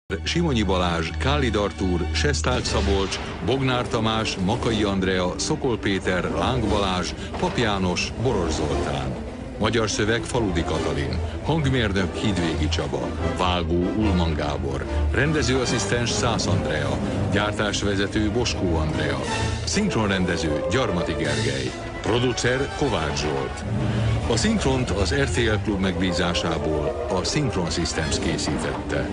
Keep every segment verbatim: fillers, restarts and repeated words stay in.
Simonyi Balázs, Kállid Artúr, Sesták Szabolcs, Bognár Tamás, Makai Andrea, Szokol Péter, Láng Balázs, Pap János, Boros Zoltán. Magyar szöveg Faludi Katalin, hangmérnök Hídvégi Csaba, vágó Ulman Gábor, rendezőasszisztens Szász Andrea, gyártásvezető Boskó Andrea, szinkronrendező Gyarmati Gergely, producer Kovács Zsolt. A szinkront az er té el Klub megbízásából a Synchron Systems készítette.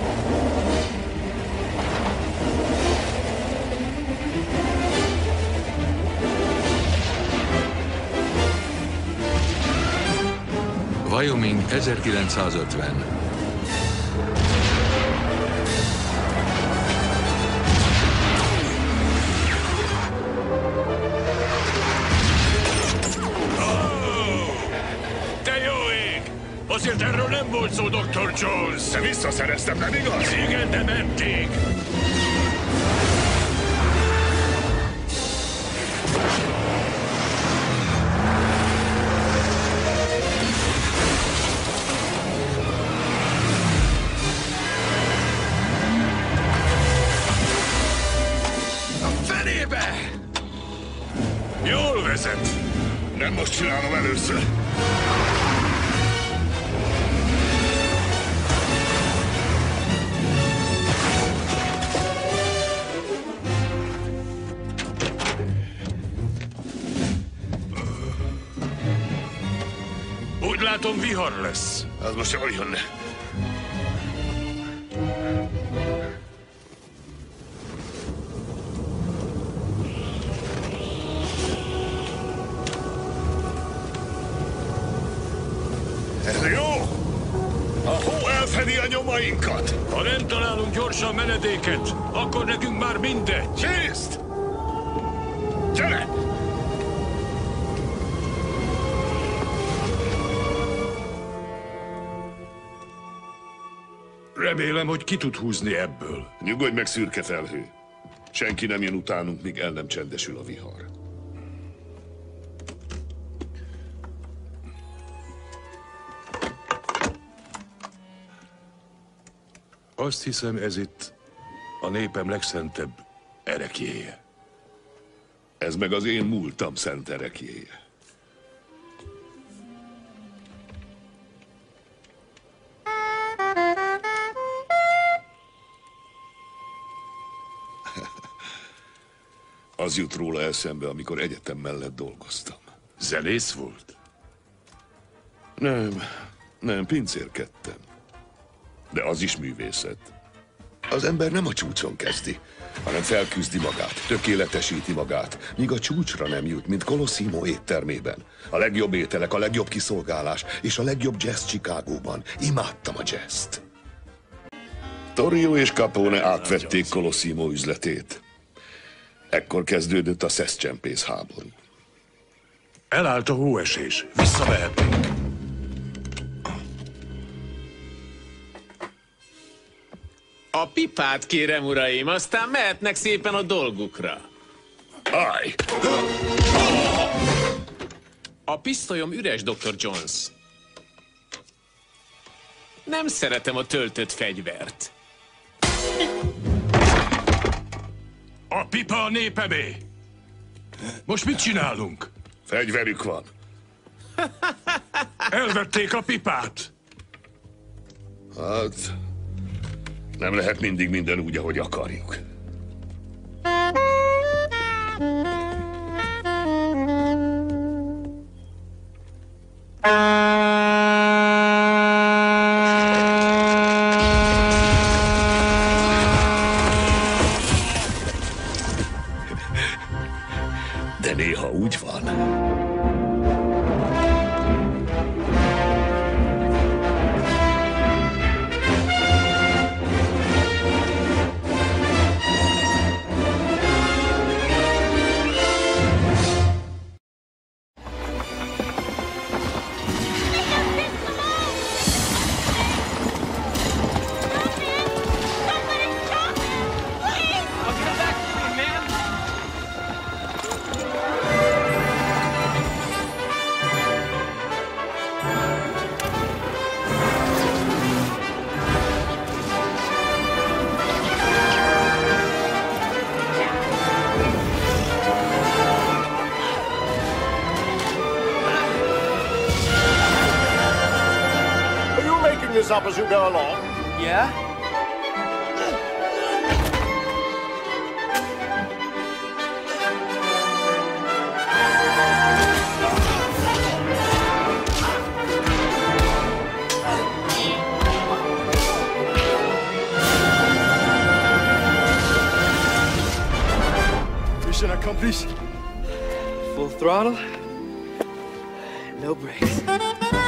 Wyoming ezerkilencszázötven. Te jó ég! Azért erről nem volt szó, doktor Jones! De visszaszereztem, nem igaz? Igen, de menték! Jól vezet! Nem most csinálom először. Úgy látom, vihar lesz. Az most jól jönne. Ez jó! A hó elfedi a nyomainkat! Ha nem találunk gyorsan menedéket, akkor nekünk már mindegy. Csészt! Gyere! Remélem, hogy ki tud húzni ebből. Nyugodj meg, szürke felhő. Senki nem jön utánunk, míg el nem csendesül a vihar. Azt hiszem, ez itt a népem legszentebb ereklyéje. Ez meg az én múltam szent ereklyéje. Az jut róla eszembe, amikor egyetem mellett dolgoztam. Zenész volt? Nem, nem, pincérkedtem. De az is művészet. Az ember nem a csúcson kezdi, hanem felküzdi magát, tökéletesíti magát, míg a csúcsra nem jut, mint Colosimo éttermében. A legjobb ételek, a legjobb kiszolgálás és a legjobb jazz Chicagóban. Imádtam a jazzt. Torrio és Capone átvették Colosimo üzletét. Ekkor kezdődött a szeszcsempész háború. Elállt a hóesés. Visszamehetnénk. A pipát kérem, uraim, aztán mehetnek szépen a dolgukra. Állj! A pisztolyom üres, doktor Jones. Nem szeretem a töltött fegyvert. A pipa a népemé! Most mit csinálunk? Fegyverük van. Elvették a pipát. Hát... nem lehet mindig minden úgy, ahogy akarjuk. De néha úgy van. this up as you go along. Yeah? Mission accomplished. Full throttle, no brakes.